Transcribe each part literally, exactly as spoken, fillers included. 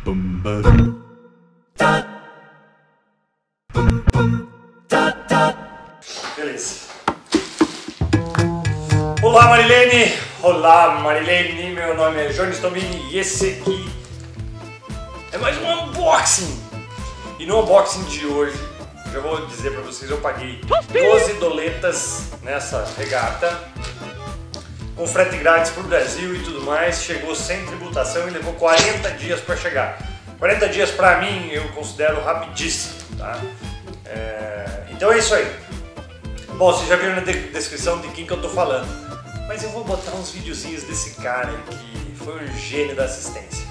Beleza. Olá, Marilene! Olá, Marilene! Meu nome é Jones Tomini e esse aqui é mais um unboxing. E no unboxing de hoje, já vou dizer pra vocês, eu paguei doze doletas nessa regata, com frete grátis pro Brasil e tudo mais. Chegou sem tributação e levou quarenta dias para chegar. quarenta dias pra mim eu considero rapidíssimo, tá? É... Então é isso aí. Bom, vocês já viram na de descrição de quem que eu tô falando, mas eu vou botar uns videozinhos desse cara que foi um gênio da assistência.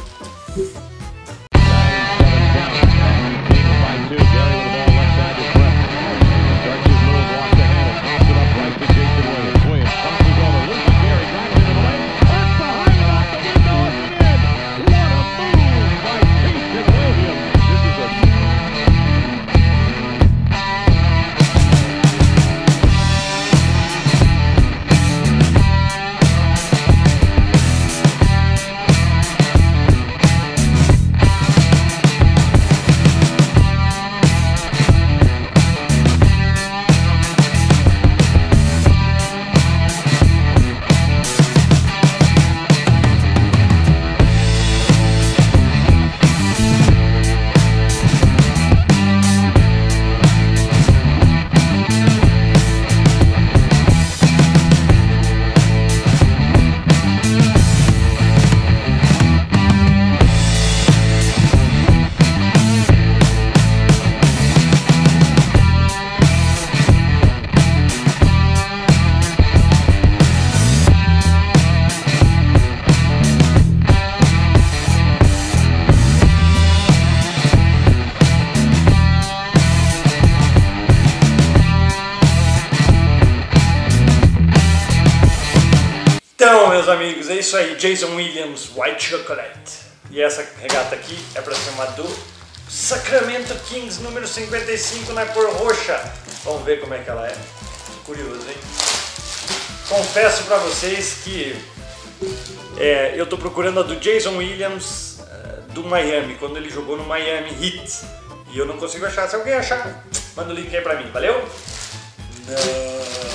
Então, meus amigos, é isso aí, Jason Williams White Chocolate. E essa regata aqui é pra cima do Sacramento Kings número cinquenta e cinco na cor roxa. Vamos ver como é que ela é. Curioso, hein? Confesso pra vocês que é, eu tô procurando a do Jason Williams uh, do Miami, quando ele jogou no Miami Heat. E eu não consigo achar. Se alguém achar, manda o link aí pra mim, valeu? Não.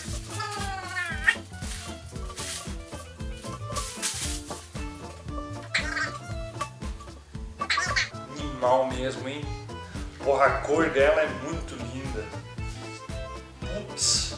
Mal mesmo, hein? Porra, a cor dela é muito linda. Putz.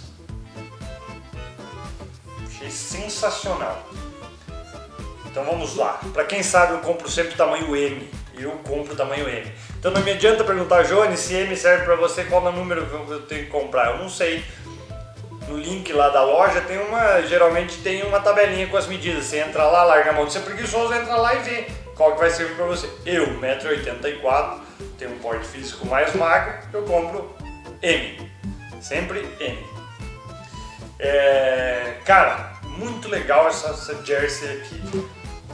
Achei sensacional. Então vamos lá. Pra quem sabe, eu compro sempre o tamanho M. Eu compro o tamanho M. Então não me adianta perguntar, Johnny, se M serve pra você, qual é o número que eu tenho que comprar? Eu não sei. No link lá da loja tem uma, geralmente tem uma tabelinha com as medidas. Você entra lá, larga a mão de ser preguiçoso, entra lá e vê qual que vai servir pra você. Eu, um metro e oitenta e quatro, tenho um porte físico mais magro, eu compro M. Sempre M. É, cara, muito legal essa, essa jersey aqui.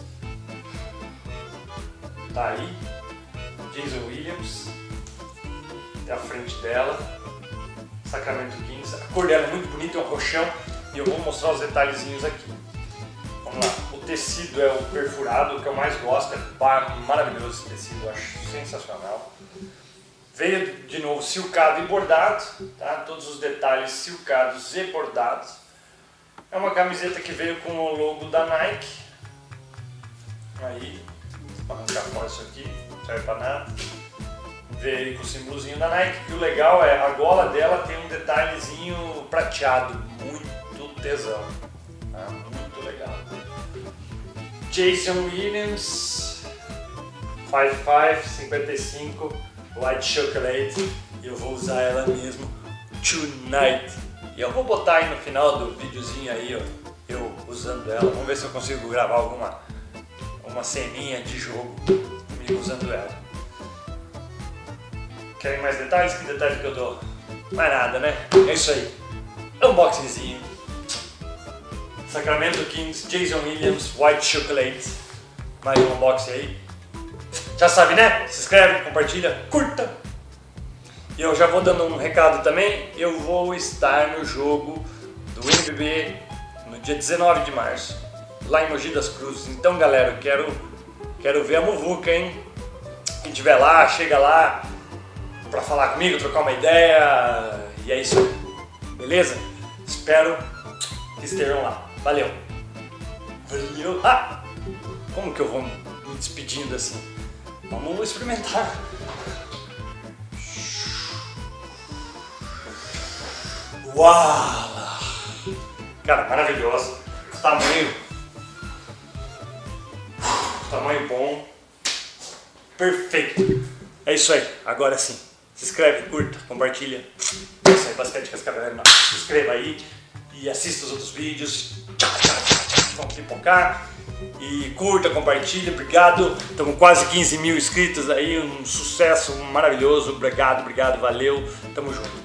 Tá aí, Jason Williams, até a frente dela. Sacramento Kings, a cor dela é muito bonita, é um roxão, e eu vou mostrar os detalhezinhos aqui. Vamos lá, o tecido é o perfurado, o que eu mais gosto, é maravilhoso esse tecido, eu acho sensacional. Veio de novo silcado e bordado, tá? Todos os detalhes silcados e bordados. É uma camiseta que veio com o logo da Nike. Aí, vou arrancar fora isso aqui, não serve pra nada. Veio com o símbolozinho da Nike, e o legal é a gola dela tem um detalhezinho prateado, muito tesão, tá? Muito legal. Jason Williams cinquenta e cinco White Chocolate, e eu vou usar ela mesmo tonight. E eu vou botar aí no final do videozinho aí, ó, eu usando ela. Vamos ver se eu consigo gravar alguma uma ceninha de jogo comigo usando ela. Querem mais detalhes? Que detalhe que eu dou? Mais nada, né? É isso aí. Unboxingzinho. Sacramento Kings, Jason Williams, White Chocolate. Mais um unboxing aí. Já sabe, né? Se inscreve, compartilha, curta. E eu já vou dando um recado também. Eu vou estar no jogo do N B B no dia dezenove de março, lá em Mogi das Cruzes. Então, galera, eu quero Quero ver a muvuca, hein? Quem tiver lá, chega lá pra falar comigo, trocar uma ideia. E é isso aí. Beleza? Espero que estejam lá. Valeu! Valeu! Ah! Como que eu vou me despedindo assim? Vamos experimentar. Uau! Cara, maravilhoso. Tamanho. Tamanho bom. Perfeito. É isso aí. Agora sim. Se inscreve, curta, compartilha. É isso aí, basquete cascavel. Se inscreva aí e assista os outros vídeos. Tchau, tchau, tchau, tchau. Vamos pipocar. E curta, compartilha. Obrigado. Estamos quase quinze mil inscritos aí. Um sucesso maravilhoso. Obrigado, obrigado. Valeu. Tamo junto.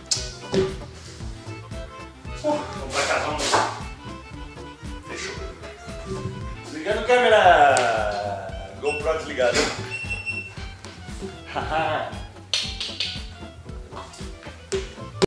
Uh, vamos pra casa, vamos. Fechou. Desligando a câmera. GoPro desligado. Haha.